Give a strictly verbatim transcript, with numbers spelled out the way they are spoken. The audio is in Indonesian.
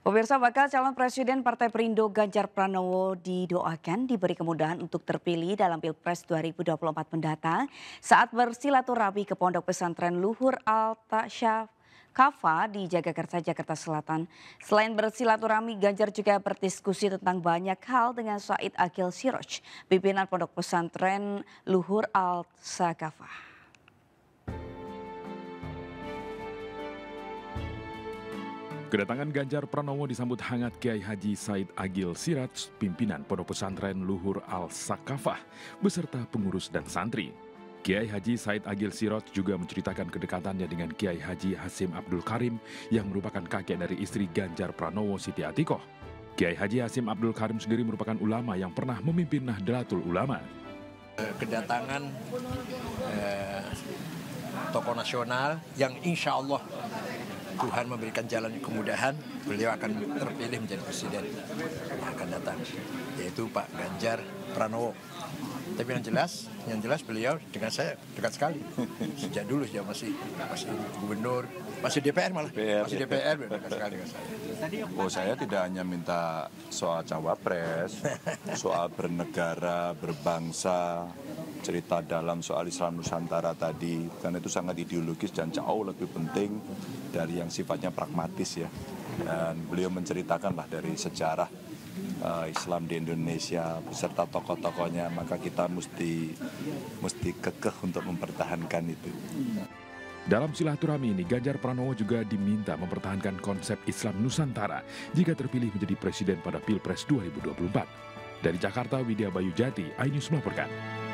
Pemirsa, bakal calon presiden Partai Perindo Ganjar Pranowo didoakan diberi kemudahan untuk terpilih dalam Pilpres dua ribu dua puluh empat mendatang saat bersilaturahmi ke Pondok Pesantren Luhur Al-Taksyafah di Jagakarsa, Jakarta Selatan. Selain bersilaturahmi, Ganjar juga berdiskusi tentang banyak hal dengan Said Agil Siroj, pimpinan Pondok Pesantren Luhur Al-Taksyafah. Kedatangan Ganjar Pranowo disambut hangat Kiai Haji Said Agil Siroj, pimpinan Pondok Pesantren Luhur Al-Taksyafah, beserta pengurus dan santri. Kiai Haji Said Agil Siroj juga menceritakan kedekatannya dengan Kiai Haji Hasyim Abdul Karim yang merupakan kakek dari istri Ganjar Pranowo, Siti Atikoh. Kiai Haji Hasyim Abdul Karim sendiri merupakan ulama yang pernah memimpin Nahdlatul Ulama. Kedatangan eh, tokoh nasional yang insya Allah Tuhan memberikan jalan kemudahan, beliau akan terpilih menjadi presiden yang akan datang, yaitu Pak Ganjar Pranowo. Tapi yang jelas, yang jelas beliau dengan saya dekat sekali. Sejak dulu, sejak masih masih gubernur, masih D P R malah, D P R, masih D P R dekat sekali dengan saya. Oh, saya tidak hanya minta soal cawapres, soal bernegara, berbangsa, cerita dalam soal Islam Nusantara tadi, karena itu sangat ideologis dan jauh lebih penting dari yang sifatnya pragmatis ya. Dan beliau menceritakanlah dari sejarah uh, Islam di Indonesia beserta tokoh-tokohnya, maka kita mesti mesti kekeh untuk mempertahankan itu. Dalam silaturahmi ini, Ganjar Pranowo juga diminta mempertahankan konsep Islam Nusantara jika terpilih menjadi presiden pada Pilpres dua ribu dua puluh empat. Dari Jakarta, Widya Bayu Jati, iNews melaporkan.